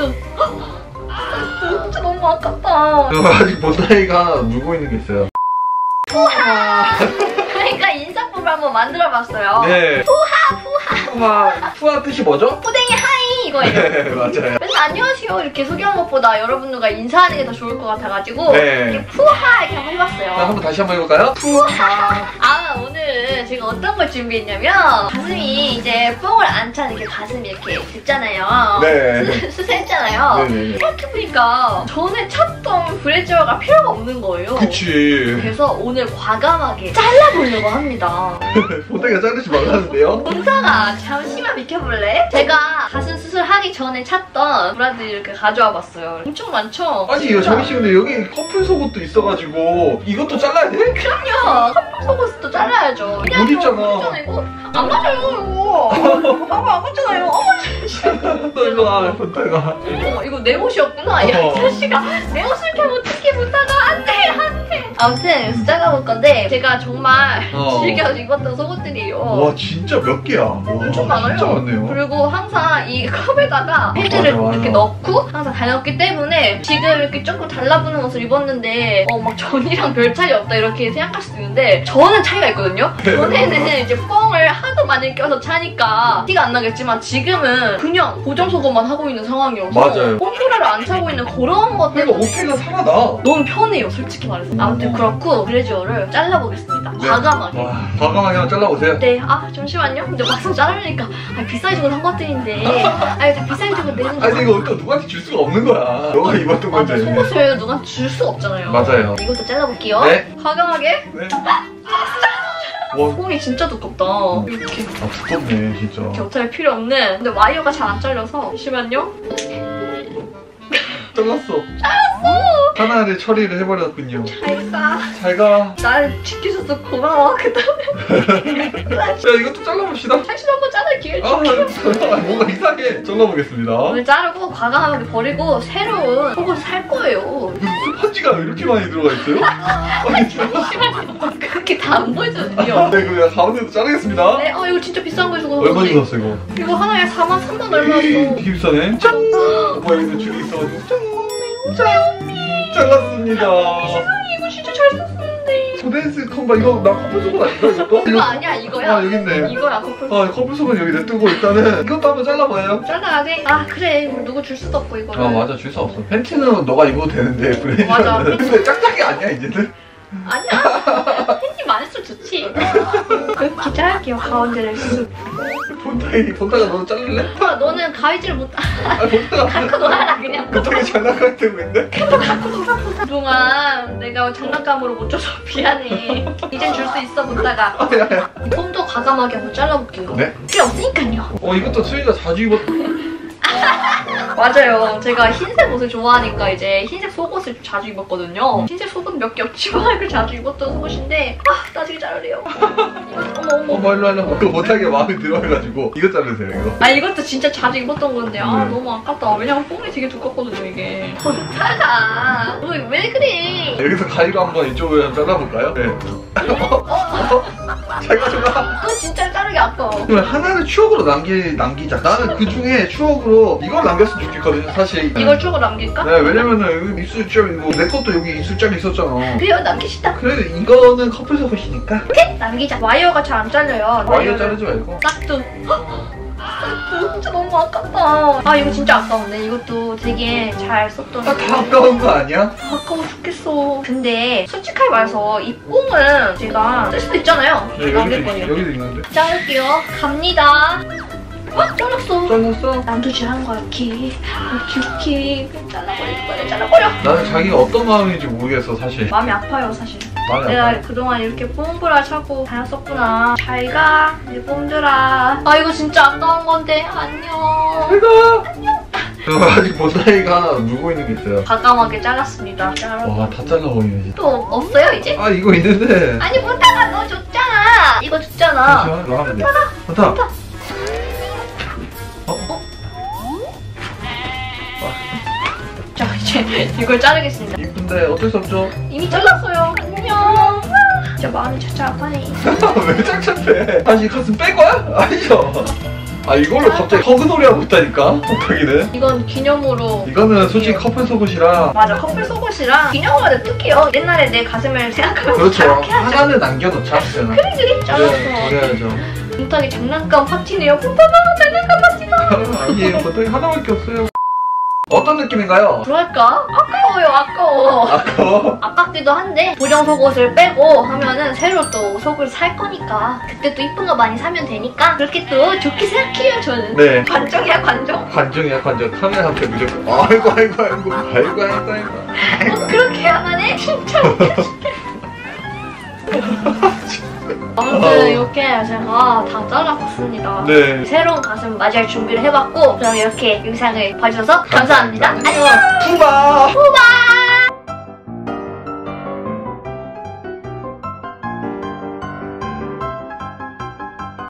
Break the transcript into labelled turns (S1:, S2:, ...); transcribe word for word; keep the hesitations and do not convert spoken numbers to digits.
S1: 싹둑. 싹둑. 진짜 너무 아깝다.
S2: 아직 본다이가 물고 있는 게 있어요.
S1: 푸하. 그러니까 인사법을 한번 만들어봤어요.
S2: 네.
S1: 푸하 푸하.
S2: 푸하. 푸하 뜻이 뭐죠?
S1: 호댕이 하이 이거예요.
S2: 네, 맞아요.
S1: 맨날 안녕하세요 이렇게 소개한 것보다 여러분들과 인사하는 게 더 좋을 것 같아가지고
S2: 네.
S1: 이렇게 푸하 이렇게 한번 해봤어요.
S2: 자, 한번 다시 한번 해볼까요? 푸하.
S1: 아, 오늘은 제가 어떤 걸 준비했냐면 가슴이 이제 뽕을 안 찬 이렇게 가슴이 이렇게 됐잖아요.
S2: 네.
S1: 수, 수세했잖아요.
S2: 네네.
S1: 생각해보니까 전에 찾던 브래지어가 필요가 없는 거예요.
S2: 그치.
S1: 그래서 오늘 과감하게 잘라보려고 합니다.
S2: 본다이가 자르지 말라는데요?
S1: 본사가 잠시만 비켜볼래? 제가 가슴 수술하기 전에 찾던 브라드 이렇게 가져와 봤어요. 엄청 많죠?
S2: 아니 이거 자기 씨 근데 여기 커플 속옷도 있어가지고 이것도 잘라야 돼?
S1: 그럼요. 커플 속옷도 잘라야죠.
S2: 못 입잖아.
S1: 못 입잖아, 이거. 안 맞아요 이거. 봐봐 안 맞잖아요. 어머
S2: 너 일로 와 본다이가.
S1: 어머 이거 내 옷이었구나. 야, 이 자식아 내 옷을 이렇게 어떻게 못하가 안돼 안돼. 아무튼 그래서 잘라볼 건데 제가 정말
S2: 어.
S1: 즐겨 입었던 속옷들이에요.
S2: 와 진짜 몇 개야? 와,
S1: 엄청 많아요.
S2: 진짜 많네요.
S1: 그리고 항상 이 컵에다가 팬티를
S2: 맞아, 맞아.
S1: 이렇게 넣고 항상 다녔기 때문에 지금 이렇게 조금 달라붙는 옷을 입었는데 어 막 전이랑 별 차이 없다 이렇게 생각할 수도 있는데 저는 차이가 있거든요. 전에는 이제 뻥을 하도 많이 껴서 차니까 티가 안 나겠지만 지금은 그냥 고정 속옷만 하고 있는 상황이어서
S2: 맞아요.
S1: 홈프라를 안 차고 있는 그런 것
S2: 그러니까
S1: 때문에
S2: 오케이가 살아나.
S1: 너무 편해요 솔직히 말해서. 아무튼 그렇고 브래지어를 잘라보겠습니다.
S2: 네.
S1: 과감하게.
S2: 와, 과감하게 한번 잘라보세요.
S1: 네, 아 잠시만요. 근데 막상 자르니까 아, 비싸게 주고 산 것들인데 아, 다 비싸게 주고 내는 거.
S2: 아니 이거 또 누구한테 줄 수가 없는 거야. 너가 입었던
S1: 맞아,
S2: 건데.
S1: 속옷을 누가 줄 수가 없잖아요.
S2: 맞아요.
S1: 이것도 잘라볼게요.
S2: 네.
S1: 과감하게.
S2: 네. 와,
S1: 솜이 진짜 두껍다. 이렇게
S2: 아 두껍네 진짜.
S1: 곁에 필요 없는. 근데 와이어가 잘 안 잘려서. 잠시만요.
S2: 잘랐어.
S1: 잘랐어.
S2: 하나를 처리를 해버렸군요.
S1: 잘 가.
S2: 잘 가.
S1: 날 지켜줘서 고마워. 그다음에
S2: 야 이것도 잘라봅시다.
S1: 사실 한번 자를 기회를
S2: 아
S1: 줄게.
S2: 뭔가 이상해. 잘라보겠습니다.
S1: 오늘 자르고 과감하게 버리고 새로운 속옷을 살 거예요.
S2: 스펀지가 이렇게 많이 들어가 있어요? 아니 저거.
S1: 그렇게 다 안 보여주거든요.
S2: 네 그럼 가운데도 자르겠습니다.
S1: 네, 어 이거 진짜 비싼 거 주고
S2: 얼마
S1: 샀는데.
S2: 주고 샀어 이거?
S1: 이거 하나에 사만 삼만 얼마였어.
S2: 되게 비싸네. 짠! 오빠 여기서 줄이 있어가지고 짠! 짠! 잘랐습니다.
S1: 세상에 이거 진짜 잘 썼었는데.
S2: 소댄스 컴바 이거 나 커플 속옷 아닌가 이것도?
S1: 이거 아니야 이거야.
S2: 아 여기 있네.
S1: 이거야 커플.
S2: 아 커플 속은 여기 냅두고 일단은 이것도 한번 잘라봐요.
S1: 잘라야 돼. 아 그래 누구 줄 수도 없고 이거를.
S2: 아 맞아 줄 수 없어. 팬티는 너가 입어도 되는데 브레이저는
S1: 맞아.
S2: 근데 짝짝이 아니야 이제는?
S1: 아니야. 팬티 많을수록 좋지. 그렇게 자를게요 가운데를 쓱.
S2: 본다이 본다가 너 자를래?
S1: 아 너는 가위질 못.
S2: 아 본다가
S1: 갖고 놀아라 그냥.
S2: 되게 장난감 되고 있네?
S1: 그동안 내가 장난감으로 못 줘서 미안해. 이젠 줄 수 있어 보다가.
S2: 아야야.
S1: 폼도 과감하게 한번 잘라볼게요.
S2: 네?
S1: 필요 없으니까요.
S2: 어 이것도 수희가 자주 입었.
S1: 맞아요. 제가 흰색 옷을 좋아하니까 이제 흰색 속옷을 자주 입었거든요. 흰색 속옷 몇 개 없지만 그 자주 입었던 속옷인데 아 나중에 자르래요. 어머 어머.
S2: 어머 일로 일로. 그거 못하게 마음에 들어해가지고 이거 자르세요 이거.
S1: 아 이것도 진짜 자주 입었던 건데 아
S2: 네.
S1: 너무 아깝다. 왜냐면 뽕이 되게 두껍거든요 이게. 사가. 왜 그래?
S2: 여기서 가위로 한번 이쪽을 한번 잘라볼까요? 네. 잘 가져가.
S1: 그거 진짜 자르기 아까워.
S2: 그럼 하나를 추억으로 남기, 남기자. 나는 그 중에 추억으로 이걸 남겼으면 좋겠거든요, 사실.
S1: 이걸 추억으로 남길까?
S2: 네, 왜냐면은 여기 입술점이고 내 것도 여기 입술점이 있었잖아.
S1: 그래요 남기시다.
S2: 그래, 이거는 커플 속옷이니까.
S1: 오케이 남기자. 와이어가 잘 안 잘려요.
S2: 와이어 자르지 말고.
S1: 싹둑. 싹둑. 진짜 너무 아깝다. 아 이거 진짜 아까운데. 이것도 되게 잘 썼던.
S2: 아, 다 아까운 거 아니야?
S1: 아까워 죽겠어. 근데 솔직하게 말해서 이 뽕은 제가 쓸 수도 있잖아요.
S2: 네,
S1: 남길
S2: 여기도,
S1: 거예요.
S2: 있, 여기도 있는데.
S1: 자를게요. 갑니다. 어? 잘랐어.
S2: 잘랐어?
S1: 남두질 하는 거야 이렇게. 이렇게 이렇게 잘라버릴 거야. 잘라버려.
S2: 나는 자기가 어떤 마음인지 모르겠어, 사실.
S1: 마음이 아파요 사실.
S2: 마음이
S1: 내가
S2: 아파.
S1: 그동안 이렇게 뽕브라 차고 다녔었구나. 잘 가, 내 뽕들아. 아 이거 진짜 아까운 건데. 안녕.
S2: 잘 가! 안녕. 아직 본다이가 물고 있는 게 있어요.
S1: 과감하게 잘랐습니다.
S2: 와, 다 잘라버리네, 진짜.
S1: 또 없어요 이제?
S2: 아, 이거 있는데.
S1: 아니 못다가 너 줬잖아. 이거 줬잖아.
S2: 잠시만, 이거 하면 돼. 좋다.
S1: 자 이제 이걸 자르겠습니다.
S2: 이쁜데 어쩔 수 없죠?
S1: 이미 잘랐어요. 안녕. 진짜 마음이 차차 아파네.
S2: 왜 짝짝해? 다시 가슴 뺄 거야? 아니죠? 아 이걸로 갑자기 허그놀이 하고 있다니까 폭탁이는.
S1: 이건 기념으로.
S2: 이거는 솔직히 커플 속옷이라.
S1: 맞아, 커플 속옷이랑 기념으로 냅둘게요. 옛날에 내 가슴을 생각하면서
S2: 그렇죠.
S1: 저렇게 하죠.
S2: 하나는 남겨놓자. 그래
S1: 그래 그래 잘랐어.
S2: 그래야죠.
S1: 뭉탁이 장난감 파티네요. 뭉탁아 장난감 파티다.
S2: 아니에요. 보통이 하나밖에 없어요. 어떤 느낌인가요?
S1: 그럴까? 아까워요 아까워.
S2: 아까워?
S1: 아깝기도 한데 보정 속옷을 빼고 하면은 새로 또 속을 살 거니까 그때 또 이쁜 거 많이 사면 되니까 그렇게 또 좋게 생각해요 저는.
S2: 네.
S1: 관종이야 관종.
S2: 관종이야 관종. 카메라 앞에 무조건 아이고 아이고 아이고 아이고 아이고 아이고.
S1: 뭐 그렇게야만 해? 진짜 아무튼
S2: 어.
S1: 이렇게 제가 다 잘라봤습니다.
S2: 네.
S1: 새로운 가슴 맞이할 준비를 해봤고 그럼 이렇게 영상을 봐주셔서 감사합니다. 안녕.
S2: 푸바.
S1: 푸바.